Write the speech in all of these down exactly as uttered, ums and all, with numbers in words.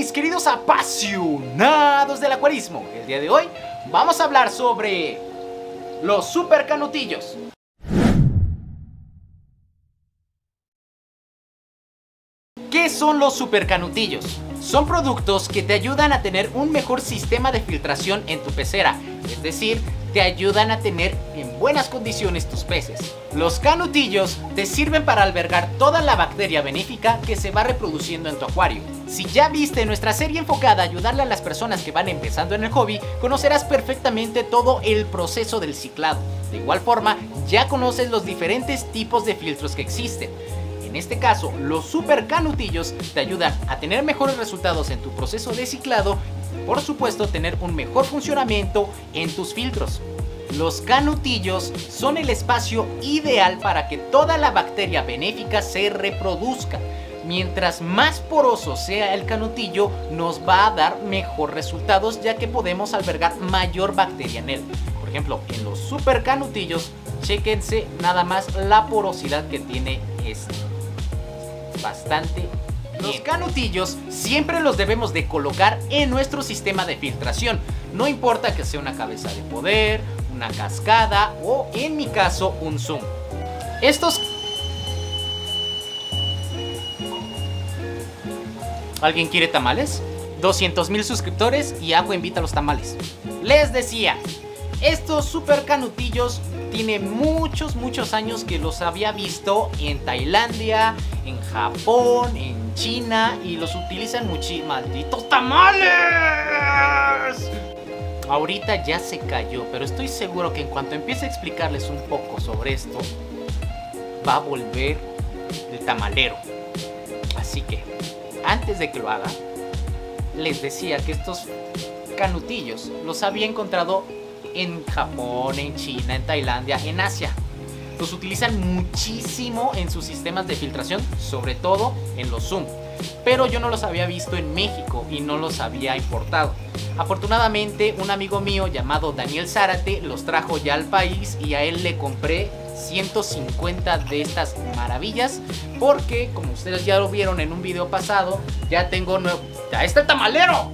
mis queridos apasionados del acuarismo? El día de hoy vamos a hablar sobre los super canutillos. ¿Qué son los super canutillos? Son productos que te ayudan a tener un mejor sistema de filtración en tu pecera, es decir, te ayudan a tener en buenas condiciones tus peces. Los canutillos te sirven para albergar toda la bacteria benéfica que se va reproduciendo en tu acuario. Si ya viste nuestra serie enfocada a ayudarle a las personas que van empezando en el hobby, conocerás perfectamente todo el proceso del ciclado. De igual forma, ya conoces los diferentes tipos de filtros que existen. En este caso, los super canutillos te ayudan a tener mejores resultados en tu proceso de ciclado y, por supuesto, tener un mejor funcionamiento en tus filtros. Los canutillos son el espacio ideal para que toda la bacteria benéfica se reproduzca. Mientras más poroso sea el canutillo, nos va a dar mejor resultados, ya que podemos albergar mayor bacteria en él. Por ejemplo, en los super canutillos, chéquense nada más la porosidad que tiene este. Bastante bien. Los canutillos siempre los debemos de colocar en nuestro sistema de filtración. No importa que sea una cabeza de poder, una cascada o, en mi caso, un zoom. Estos... ¿Alguien quiere tamales? doscientos mil suscriptores y Agua invita a los tamales. Les decía, estos super canutillos tienen muchos, muchos años que los había visto en Tailandia, en Japón, en China, y los utilizan muchísimo. ¡Malditos tamales! Ahorita ya se cayó, pero estoy seguro que en cuanto empiece a explicarles un poco sobre esto, va a volver el tamalero. Así que, antes de que lo haga, les decía que estos canutillos los había encontrado en Japón, en China, en Tailandia, en Asia. Los utilizan muchísimo en sus sistemas de filtración, sobre todo en los zoom. Pero yo no los había visto en México y no los había importado. Afortunadamente, un amigo mío llamado Daniel Zárate los trajo ya al país y a él le compré ciento cincuenta de estas maravillas, porque como ustedes ya lo vieron en un video pasado, ya tengo nuevo... ¡Ya está el tamalero!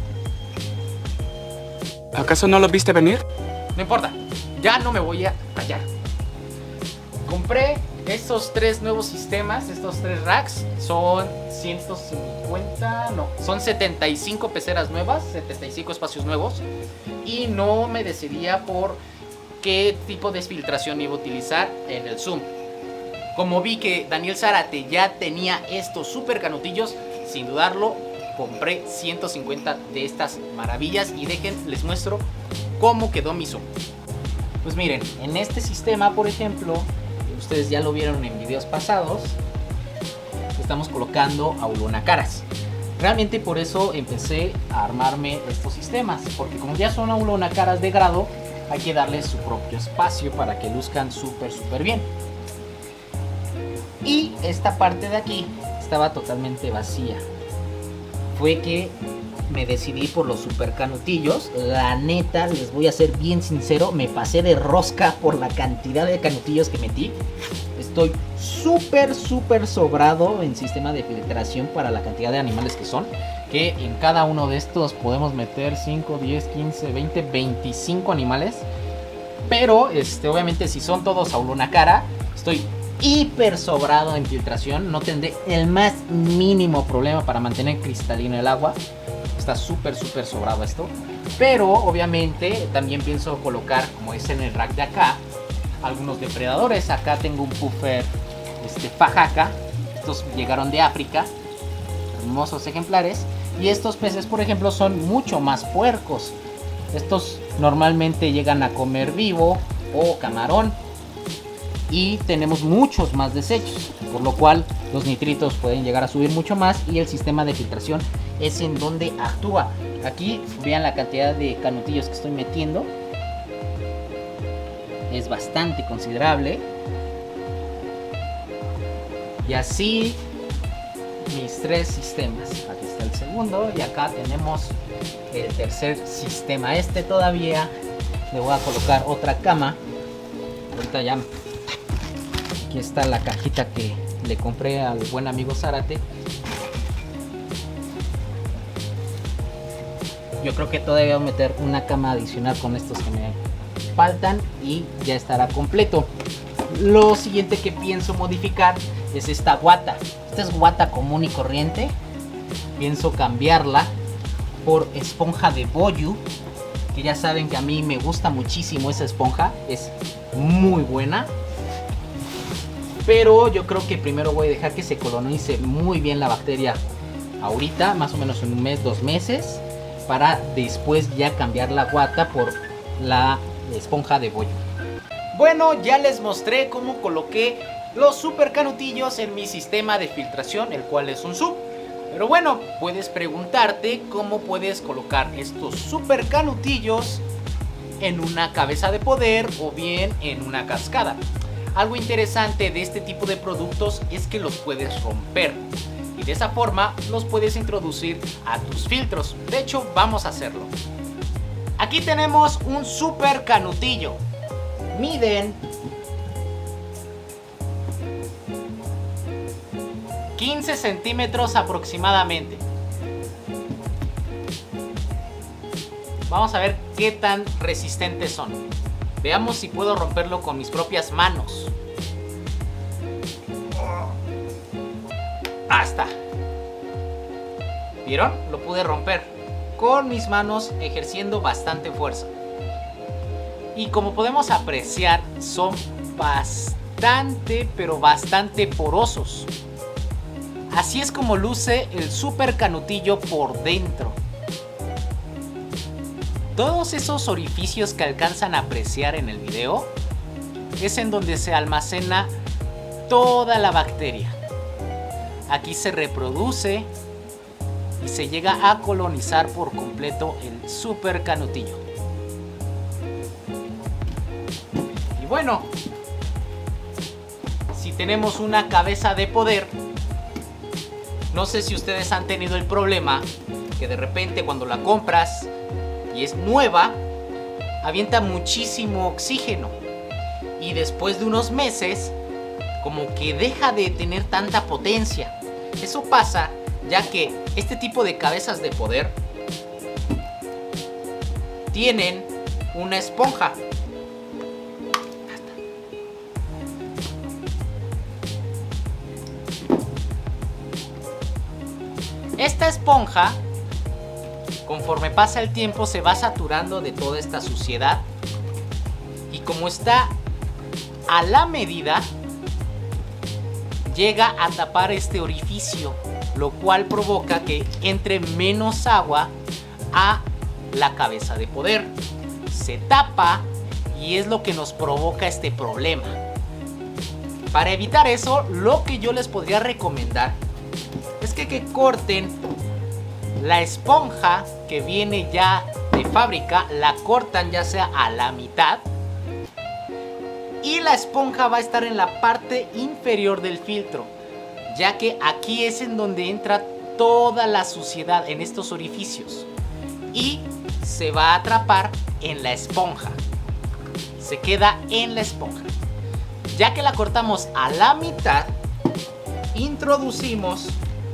¿Acaso no lo viste venir? No importa, ya no me voy a callar. Compré estos tres nuevos sistemas, estos tres racks. Son ciento cincuenta, no, son setenta y cinco peceras nuevas, setenta y cinco espacios nuevos. Y no me decidía por qué tipo de filtración iba a utilizar en el zoom. Como vi que Daniel Zárate ya tenía estos super canutillos, sin dudarlo, compré ciento cincuenta de estas maravillas y dejen, les muestro cómo quedó mi zoom. Pues miren, en este sistema, por ejemplo, ustedes ya lo vieron en videos pasados, estamos colocando aulonacaras. Realmente por eso empecé a armarme estos sistemas, porque como ya son aulonacaras de grado, hay que darles su propio espacio para que luzcan súper súper bien. Y esta parte de aquí estaba totalmente vacía. Fue que me decidí por los super canutillos. La neta, les voy a ser bien sincero, me pasé de rosca por la cantidad de canutillos que metí. Estoy súper súper sobrado en sistema de filtración para la cantidad de animales que son, que en cada uno de estos podemos meter cinco, diez, quince, veinte, veinticinco animales. Pero este, obviamente si son todos aulonacara, estoy hiper sobrado en filtración. No tendré el más mínimo problema para mantener cristalino el agua. Está súper súper sobrado esto. Pero obviamente también pienso colocar, como es en el rack de acá, algunos depredadores. Acá tengo un puffer este, fajaca. Estos llegaron de África, hermosos ejemplares. Y estos peces, por ejemplo, son mucho más puercos. Estos normalmente llegan a comer vivo o camarón. Y tenemos muchos más desechos, por lo cual los nitritos pueden llegar a subir mucho más y el sistema de filtración es en donde actúa. Aquí vean la cantidad de canutillos que estoy metiendo, es bastante considerable. Y así mis tres sistemas. Aquí está el segundo y acá tenemos el tercer sistema. Este todavía le voy a colocar otra cama. Ahorita ya... Aquí está la cajita que le compré al buen amigo Zárate. yo creo que todavía voy a meter una cama adicional con estos que me faltan y ya estará completo. Lo siguiente que pienso modificar es esta guata. Esta es guata común y corriente. Pienso cambiarla por esponja de Boyu, que ya saben que a mí me gusta muchísimo esa esponja, es muy buena. Pero yo creo que primero voy a dejar que se colonice muy bien la bacteria ahorita, más o menos en un mes, dos meses, para después ya cambiar la guata por la esponja de Boyu. Bueno, ya les mostré cómo coloqué los super canutillos en mi sistema de filtración, el cual es un sub. Pero bueno, puedes preguntarte cómo puedes colocar estos super canutillos en una cabeza de poder o bien en una cascada. Algo interesante de este tipo de productos es que los puedes romper y de esa forma los puedes introducir a tus filtros. De hecho, vamos a hacerlo. Aquí tenemos un super canutillo. Miden quince centímetros aproximadamente. Vamos a ver qué tan resistentes son. Veamos si puedo romperlo con mis propias manos. Ah, está. ¿Vieron? Lo pude romper con mis manos ejerciendo bastante fuerza. Y como podemos apreciar, son bastante, pero bastante porosos. Así es como luce el super canutillo por dentro. Todos esos orificios que alcanzan a apreciar en el video es en donde se almacena toda la bacteria. Aquí se reproduce y se llega a colonizar por completo el super canutillo. Y bueno, si tenemos una cabeza de poder, no sé si ustedes han tenido el problema que de repente cuando la compras y es nueva, avienta muchísimo oxígeno y después de unos meses como que deja de tener tanta potencia. Eso pasa ya que este tipo de cabezas de poder tienen una esponja. Esta esponja, conforme pasa el tiempo, se va saturando de toda esta suciedad y como está a la medida, llega a tapar este orificio, lo cual provoca que entre menos agua a la cabeza de poder. Se tapa y es lo que nos provoca este problema. Para evitar eso, lo que yo les podría recomendar es que, que corten la esponja que viene ya de fábrica, la cortan ya sea a la mitad y la esponja va a estar en la parte inferior del filtro, ya que aquí es en donde entra toda la suciedad en estos orificios y se va a atrapar en la esponja, se queda en la esponja. Ya que la cortamos a la mitad, introducimos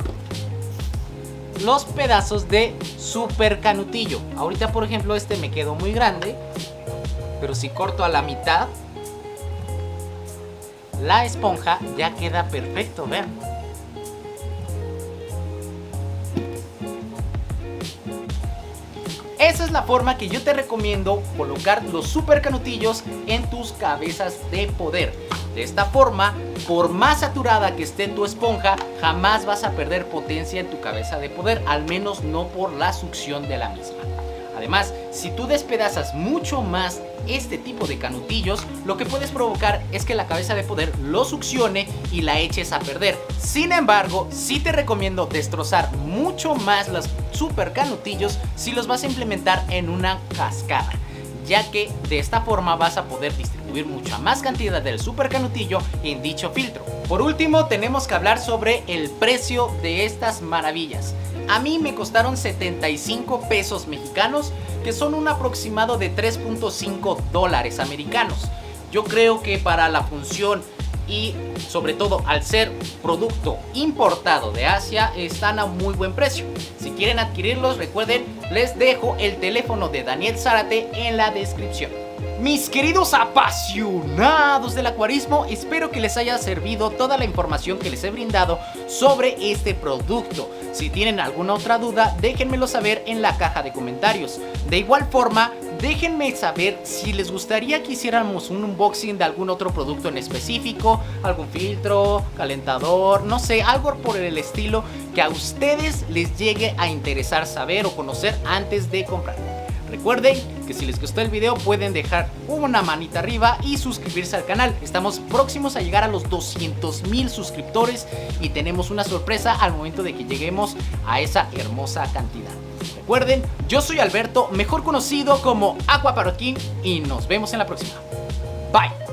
los pedazos de super canutillo. Ahorita por ejemplo este me quedó muy grande, pero si corto a la mitad, la esponja ya queda perfecto, vean. Esa es la forma que yo te recomiendo colocar los super canutillos en tus cabezas de poder. De esta forma, por más saturada que esté tu esponja, jamás vas a perder potencia en tu cabeza de poder, al menos no por la succión de la misma. Además, si tú despedazas mucho más este tipo de canutillos, lo que puedes provocar es que la cabeza de poder lo succione y la eches a perder. Sin embargo, sí te recomiendo destrozar mucho más los super canutillos si los vas a implementar en una cascada, ya que de esta forma vas a poder distribuir mucha más cantidad del super canutillo en dicho filtro. Por último, tenemos que hablar sobre el precio de estas maravillas. A mí me costaron setenta y cinco pesos mexicanos, que son un aproximado de tres punto cinco dólares americanos. Yo creo que para la función y sobre todo al ser producto importado de Asia están a muy buen precio. Si quieren adquirirlos, recuerden, les dejo el teléfono de Daniel Zárate en la descripción. Mis queridos apasionados del acuarismo, espero que les haya servido toda la información que les he brindado sobre este producto. Si tienen alguna otra duda, déjenmelo saber en la caja de comentarios. De igual forma, déjenme saber si les gustaría que hiciéramos un unboxing de algún otro producto en específico, algún filtro, calentador, no sé, algo por el estilo que a ustedes les llegue a interesar saber o conocer antes de comprar. Recuerden que si les gustó el video pueden dejar una manita arriba y suscribirse al canal. Estamos próximos a llegar a los doscientos mil suscriptores y tenemos una sorpresa al momento de que lleguemos a esa hermosa cantidad. Recuerden, yo soy Alberto, mejor conocido como Aquaparroquín, y nos vemos en la próxima. Bye.